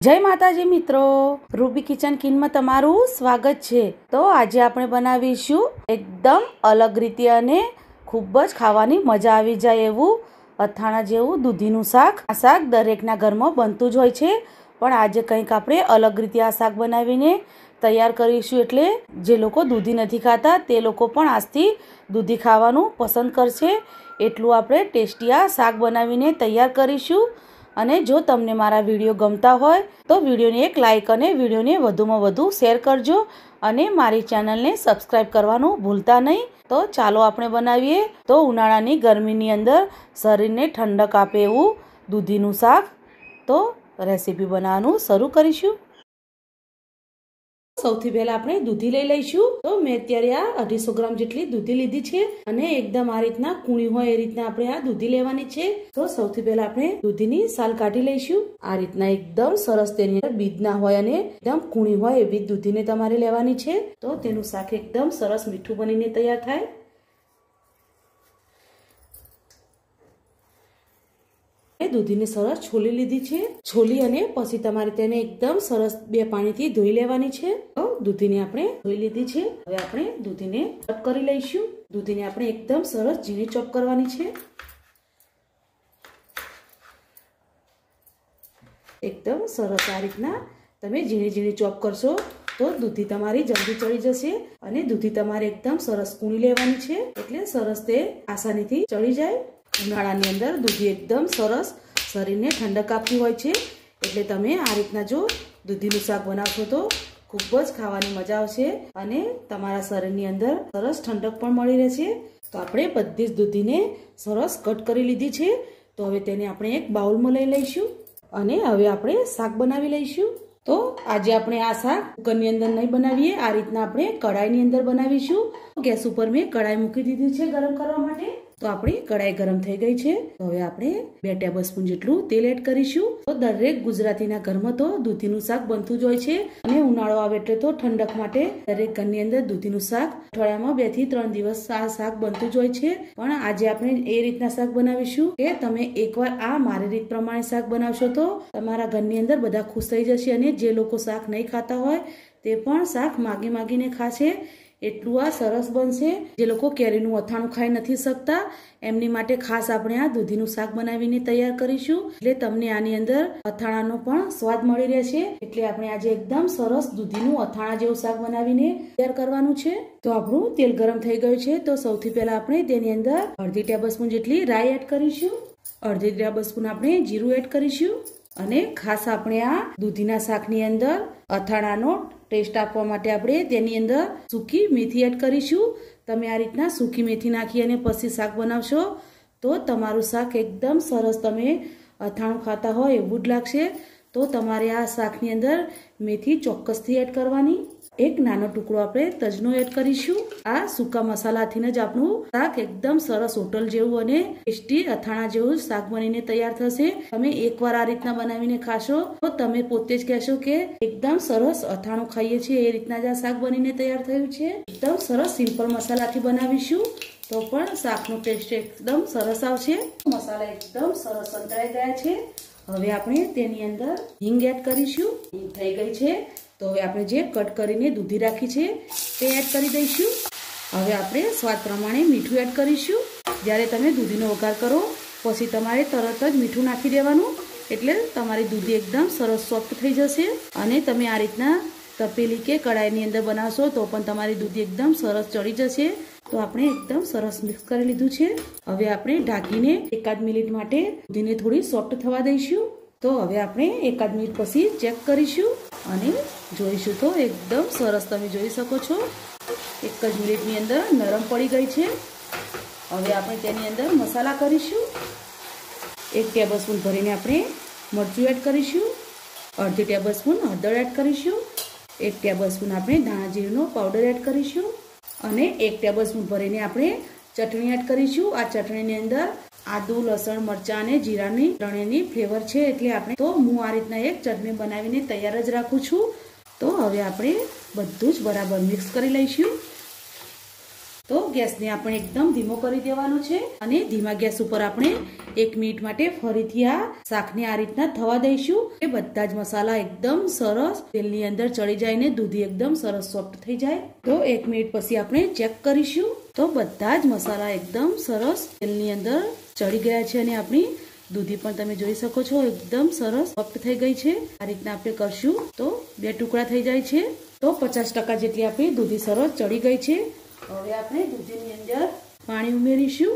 જય માતાજી મિત્રો, રૂબી કિચન કિનમાં તમારું સ્વાગત છે। તો આજે આપણે બનાવીશું એકદમ અલગ રીતે અને ખૂબ જ ખાવાની મજા આવી જાય એવું અથાણા જેવું દૂધીનું શાક। આ શાક દરેકના ઘરમાં બનતું જ હોય છે, પણ આજે કંઈક આપણે અલગ રીતે આ શાક બનાવીને તૈયાર કરીશું, એટલે જે લોકો દૂધી નથી ખાતા તે લોકો પણ આજથી દૂધી ખાવાનું પસંદ કરશે। એટલું આપણે ટેસ્ટી આ શાક બનાવીને તૈયાર કરીશું। અને જો તમને મારા વિડીયો ગમતા હોય તો વિડીયોને એક લાઇક અને વિડીયોને વધુમાં વધુ શેર કરજો અને મારી ચેનલને સબસ્ક્રાઈબ કરવાનું ભૂલતા નહીં। તો ચાલો આપણે બનાવીએ તો ઉનાળાની ગરમીની અંદર શરીરને ઠંડક આપે એવું દૂધીનું શાક। તો રેસીપી બનાવવાનું શરૂ કરીશું। સૌથી પહેલા આપણે દૂધી લઈ લઈશું। તો મેં અત્યારે આ 250 ગ્રામ જેટલી દૂધી લીધી છે અને એકદમ આ રીતના કૂણી હોય એ રીતના આપણે આ દૂધી લેવાની છે। તો સૌથી પહેલા આપણે દૂધીની સાલ કાઢી લઈશું। આ રીતના એકદમ સરસ તેની અંદર બીજ ના હોય અને એકદમ કૂણી હોય એવી દૂધીને તમારે લેવાની છે, તો તેનું શાક એકદમ સરસ મીઠું બનીને તૈયાર થાય। દૂધીને સરસ છોલી લીધી છે। છોલી અને પછી તમારે તેને એકદમ સરસ 2 પાણીથી ધોઈ લેવાની છે। તો દૂધીને આપણે ધોઈ લીધી છે। હવે આપણે દૂધીને ચોપ કરી લઈશું। દૂધીને આપણે એકદમ સરસ ઝીણી ચોપ કરવાની છે। એકદમ સરસ આ રીતના તમે ઝીણી ઝીણી ચોપ કરશો તો દૂધી તમારી જલ્દી ચડી જશે અને દૂધી તમારે એકદમ સરસ કૂણી લેવાની છે, એટલે સરસ તે આસાનીથી ચડી જાય। ઉનાળાની અંદર દૂધી એકદમ સરસ શરીરને ઠંડક આપતી હોય છે, એટલે તમે આ રીતના જો દૂધીનું શાક બનાવશો તો ખૂબ જ ખાવાની મજા આવશે અને તમારા શરીરની અંદર સરસ ઠંડક પણ મળી રહેશે। તો આપણે બધી જ દૂધીને સરસ કટ કરી લીધી છે। તો હવે તેને આપણે એક બાઉલમાં લઈ લઈશું અને હવે આપણે શાક બનાવી લઈશું। તો આજે આપણે આ શાક કુકરની અંદર નહીં બનાવીએ, આ રીતના આપણે કઢાઈની અંદર બનાવીશું। ગેસ ઉપર મેં કઢાઈ મૂકી દીધી છે ગરમ કરવા માટે। તો આપણી કઢાઈ ગરમ થઈ ગઈ છે। તો હવે આપણે 2 ટેબલસ્પૂન જેટલું તેલ એડ કરીશું। તો દરેક ગુજરાતીના ઘરમાં તો દૂધીનું શાક બનતું જ હોય છે અને ઉનાળો આવે એટલે તો ઠંડક માટે દરેક ઘરની અંદર દૂધીનું શાક અઠવાડિયામાં 2 થી 3 દિવસ આ શાક બનતું જ હોય છે। પણ આજે આપણે એ રીતના શાક બનાવીશું કે તમે એકવાર આ મારી રીત પ્રમાણે શાક બનાવશો તો તમારા ઘરની અંદર બધા ખુશ થઈ જશે અને જે લોકો શાક નહીં ખાતા હોય તે પણ શાક માગીને ખાશે, એટલું આ સરસ બનશે। જે લોકો કેરીનું અથાણું ખાઈ નથી શકતા એમની માટે ખાસ આપણે આ દૂધીનું શાક બનાવીને તૈયાર કરીશું, એટલે તમને આની અંદર અથાણાનો પણ સ્વાદ મળી રહેશે। એટલે આપણે આજે એકદમ સરસ દૂધીનું અથાણા જેવું શાક બનાવીને તૈયાર કરવાનું છે। તો આપણું તેલ ગરમ થઈ ગયું છે। તો સૌથી પહેલા આપણે તેની અંદર અડધી ટેબલસ્પૂન જેટલી રાઈ એડ કરીશું, અડધી ટેબલસ્પૂન આપણે જીરું એડ કરીશું અને ખાસ આપણે આ દૂધીના શાકની અંદર અથાણાનો ટેસ્ટ આપવા માટે આપણે તેની અંદર સૂકી મેથી એડ કરીશું। તમે આ રીતના સૂકી મેથી નાખી અને પછી શાક બનાવશો તો તમારું શાક એકદમ સરસ તમે અથાણું ખાતા હોય એવું જ લાગશે। તો તમારે આ શાકની અંદર મેથી ચોક્કસથી એડ કરવાની। એક નાનો ટુકડો આપણે તજનો એડ કરીશું। આ સૂકા મસાલાથી જ આપણું શાક એકદમ સરસ હોટલ જેવું અને ટેસ્ટી અથાણા જેવું શાક બનીને તૈયાર થશે। તમે એકવાર આ રીતના બનાવીને ખાશો તો તમે પોતે જ કહેશો કે એકદમ સરસ અથાણું ખાઈએ છીએ એ રીતના જ આ શાક બનીને તૈયાર થયું છે। એકદમ સરસ સિમ્પલ મસાલાથી બનાવીશું તો પણ શાકનો ટેસ્ટ એકદમ સરસ આવશે। મસાલા એકદમ સરસ સંતળાઈ ગયા છે। હવે આપણે તેની અંદર હિંગ એડ કરીશું। હિંગ થઈ ગઈ છે તો હવે આપણે જે કટ કરીને દૂધી રાખી છે તે એડ કરી દઈશું। હવે આપણે સ્વાદ પ્રમાણે મીઠું એડ કરીશું। જ્યારે તમે દૂધીનો વઘાર કરો પછી તમારે તરત જ મીઠું નાખી દેવાનું, એટલે તમારી દૂધી એકદમ સરસ સોફ્ટ થઈ જશે અને તમે આ રીતના તપેલી કે કઢાઈની અંદર બનાવશો તો પણ તમારી દૂધી એકદમ સરસ ચડી જશે। તો આપણે એકદમ સરસ મિક્સ કરી લીધું છે। હવે આપણે ઢાંકીને 1 મિનિટ માટે દૂધીને થોડી સોફ્ટ થવા દઈશું। તો હવે આપણે 1 મિનિટ પછી ચેક કરીશું અને જોઈશું તો એકદમ સરસ તમે જોઈ શકો છો 1 જ મિનિટની અંદર નરમ પડી ગઈ છે। હવે આપણે તેની અંદર મસાલા કરીશું। 1 ટેબલસ્પૂન ભરીને આપણે મરચું એડ કરીશું, અડધી ટેબલસ્પૂન હળદર એડ કરીશું, 1 ટેબલસ્પૂન આપણે ધાણા જીરુંનો પાવડર એડ કરીશું અને 1 ટેબલસ્પૂન ભરીને આપણે ચટણી એડ કરીશું। આ ચટણીની અંદર આદુ, લસણ, મરચાં અને જીરાની ત્રણેયની ફ્લેવર છે, એટલે આપણે તો હું આ રીતના એક ચટણી બનાવીને તૈયાર જ રાખું છું। તો હવે આપણે બધું જ બરાબર મિક્સ કરી લઈશું। તો ગેસને આપણે એકદમ ધીમો કરી દેવાનો છે અને ધીમા ગેસ ઉપર આપણે 1 મિનિટ માટે ફરીથી આ શાકને આ રીતના થવા દઈશું કે બધા જ મસાલા એકદમ સરસ તેલની અંદર ચડી જાય ને દૂધી એકદમ સરસ સોફ્ટ થઈ જાય। તો 1 મિનિટ પછી આપણે ચેક કરીશું તો બધા જ મસાલા એકદમ સરસ તેલની અંદર ચડી ગયા છે અને આપણી દૂધી પણ તમે જોઈ શકો છો એકદમ સરસ સોફ્ટ થઈ ગઈ છે। આ રીતના આપણે કરશું તો 2 ટુકડા થઈ જાય છે। તો 50% જેટલી આપણી દૂધી સરસ ચડી ગઈ છે। હવે આપણે દૂધીની અંદર પાણી ઉમેરીશું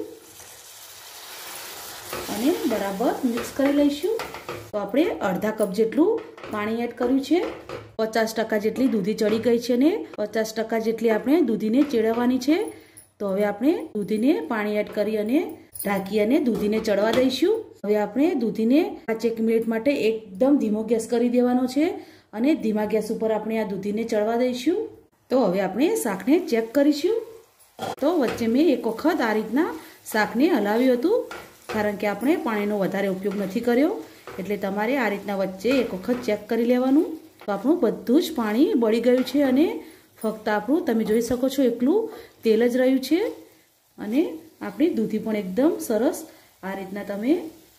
અને બરાબર મિક્સ કરી લઈશું। તો આપણે અડધા કપ જેટલું પાણી એડ કર્યું છે। 50% જેટલી દૂધી ચડી ગઈ છે અને 50% જેટલી આપણે દૂધીને ચેડવવાની છે। તો હવે આપણે દૂધીને પાણી એડ કરી અને ઢાંકી અને દૂધીને ચડવા દઈશું। હવે આપણે દૂધીને 5-1 મિનિટ માટે એકદમ ધીમો ગેસ કરી દેવાનો છે અને ધીમા ગેસ ઉપર આપણે આ દૂધીને ચડવા દઈશું। તો હવે આપણે શાકને ચેક કરીશું। તો વચ્ચે મેં એક વખત આ રીતના શાકને હલાવ્યું હતું કારણ કે આપણે પાણીનો વધારે ઉપયોગ નથી કર્યો એટલે તમારે આ રીતના વચ્ચે એક વખત ચેક કરી લેવાનું। તો આપણું બધું જ પાણી બળી ગયું છે અને ફક્ત આપણું તમે જોઈ શકો છો એકલું તેલ જ રહ્યું છે અને આપણી દૂધી પણ એકદમ સરસ આ રીતના તમે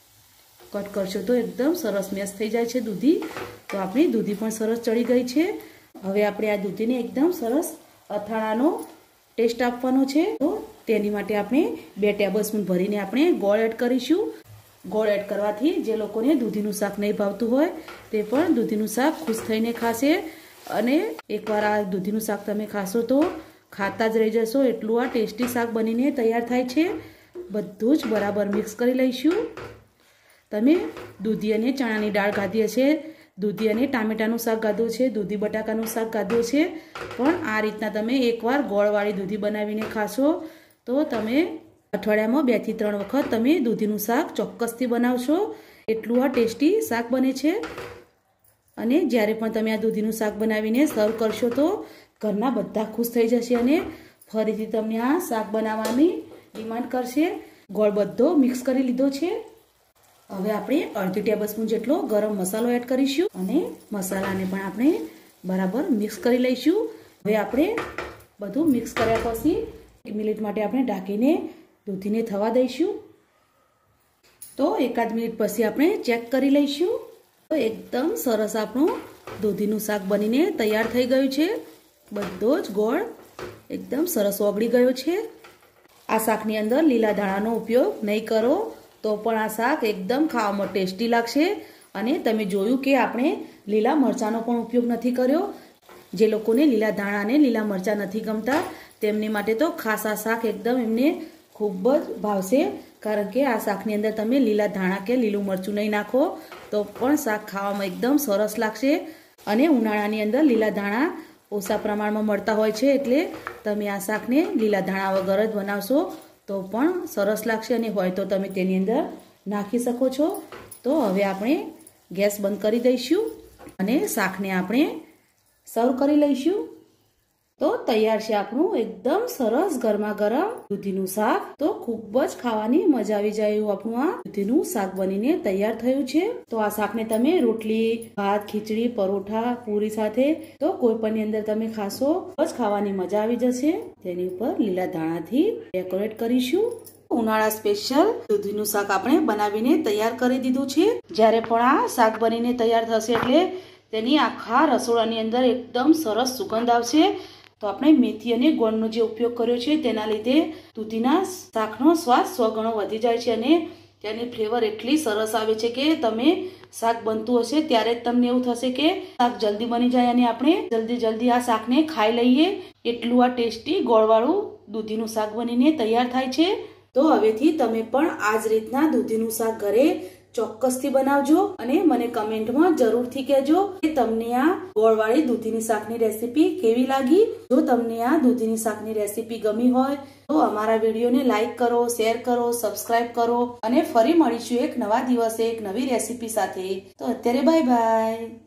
કટ કરશો તો એકદમ સરસ મેશ થઈ જાય છે દૂધી। તો આપણી દૂધી પણ સરસ ચડી ગઈ છે। હવે આપણે આ દૂધીને એકદમ સરસ અથાણાનો ટેસ્ટ આપવાનો છે। તો તેની માટે આપણે 2 ટેબલસ્પૂન ભરીને આપણે ગોળ એડ કરીશું। ગોળ એડ કરવાથી જે લોકોને દૂધીનું શાક નહીં ભાવતું હોય તે પણ દૂધીનું શાક ખુશ થઈને ખાશે અને એકવાર આ દૂધીનું શાક તમે ખાશો તો ખાતા જ રહી જશો એટલું આ ટેસ્ટી શાક બનીને તૈયાર થાય છે। બધું જ બરાબર મિક્સ કરી લઈશું। તમે દૂધી અને ચણાની દાળ ખાધી હશે, દૂધી અને ટામેટાનું શાક ખાધું છે, દૂધી બટાકાનું શાક ખાધું છે, પણ આ રીતના તમે એકવાર ગોળવાળી દૂધી બનાવીને ખાશો તો તમે અઠવાડિયામાં 2 થી 3 વખત તમે દૂધીનું શાક ચોક્કસથી બનાવશો એટલું આ ટેસ્ટી શાક બને છે। અને જ્યારે પણ તમે આ દૂધીનું શાક બનાવીને સર્વ કરશો તો ઘરના બધા ખુશ થઈ જશે અને ફરીથી તમને આ શાક બનાવવાની ડિમાન્ડ કરશે। ગોળ બધો મિક્સ કરી લીધો છે। હવે આપણે અડધી ટેબલસ્પૂન જેટલો ગરમ મસાલો એડ કરીશું અને મસાલાને પણ આપણે બરાબર મિક્સ કરી લઈશું। હવે આપણે બધું મિક્સ કર્યા પછી 1 મિનિટ માટે આપણે ઢાંકીને દૂધીને થવા દઈશું। તો 1 મિનિટ પછી આપણે ચેક કરી લઈશું। તો એકદમ સરસ આપણું દૂધીનું શાક બનીને તૈયાર થઈ ગયું છે। બધો જ ગોળ એકદમ સરસ ઓગળી ગયો છે। આ શાકની અંદર લીલા ધાણાનો ઉપયોગ નહીં કરો તો પણ આ શાક એકદમ ખાવામાં ટેસ્ટી લાગશે। અને તમે જોયું કે આપણે લીલા મરચાંનો પણ ઉપયોગ નથી કર્યો। જે લોકોને લીલા ધાણા અને લીલા મરચાં નથી ગમતા તેમની માટે તો ખાસ આ શાક એકદમ એમને ખૂબ જ ભાવશે કારણ કે આ શાકની અંદર તમે લીલા ધાણા કે લીલું મરચું નહીં નાખો તો પણ શાક ખાવામાં એકદમ સરસ લાગશે। અને ઉનાળાની અંદર લીલા ધાણા ઓછા પ્રમાણમાં મળતા હોય છે એટલે તમે આ શાકને લીલા ધાણા વગર જ બનાવશો તો પણ સરસ લાગશે અને હોય તો તમે તેની અંદર નાખી શકો છો। તો હવે આપણે ગેસ બંધ કરી દઈશું અને શાકને આપણે સર્વ કરી લઈશું। તો તૈયાર છે આપણું એકદમ સરસ ગરમા ગરમ દૂધીનું શાક। તો ખૂબ જ ખાવાની મજા આવી જાય એવું આપણું આ દૂધીનું શાક બનીને તૈયાર થયું છે। તો આ શાકને તમે રોટલી, ભાત, ખીચડી, પરોઠા, પૂરી સાથે તો કોઈ પણની અંદર તમે ખાશો જ ખાવાની મજા આવી જશે। તેની ઉપર લીલા ધાણાથી ડેકોરેટ કરીશું। ઉનાળા સ્પેશિયલ દૂધીનું શાક આપણે બનાવીને તૈયાર કરી દીધું છે। જ્યારે પણ આ શાક બનીને તૈયાર થશે એટલે તેની આખા રસોડાની અંદર એકદમ સરસ સુગંધ આવશે। તો આપણે મેથી અને ગોળનો જે ઉપયોગ કર્યો છે તેના લીધે દૂધીના શાકનો સ્વાદ 100 ગણો વધી જાય છે અને તેની ફ્લેવર એટલી સરસ આવે છે કે તમે શાક બનતું હશે ત્યારે જ તમને એવું થશે કે શાક જલ્દી બની જાય અને આપણે જલ્દી આ શાકને ખાઈ લઈએ એટલું આ ટેસ્ટી ગોળવાળું દૂધીનું શાક બનીને તૈયાર થાય છે। તો હવેથી તમે પણ આ જ રીતના દૂધીનું શાક ઘરે ચોક્કસથી બનાવજો અને મને કમેન્ટમાં જરૂરથી કહેજો કે તમને આ ગોળવાળી દૂધીની શાકની રેસીપી કેવી લાગી। જો તમને આ દૂધીની શાકની રેસીપી ગમી હોય તો અમારા વિડીયોને લાઈક કરો, શેર કરો, સબસ્ક્રાઇબ કરો અને ફરી મળીશું એક નવા દિવસે એક નવી રેસીપી સાથે। તો અત્યારે બાય બાય।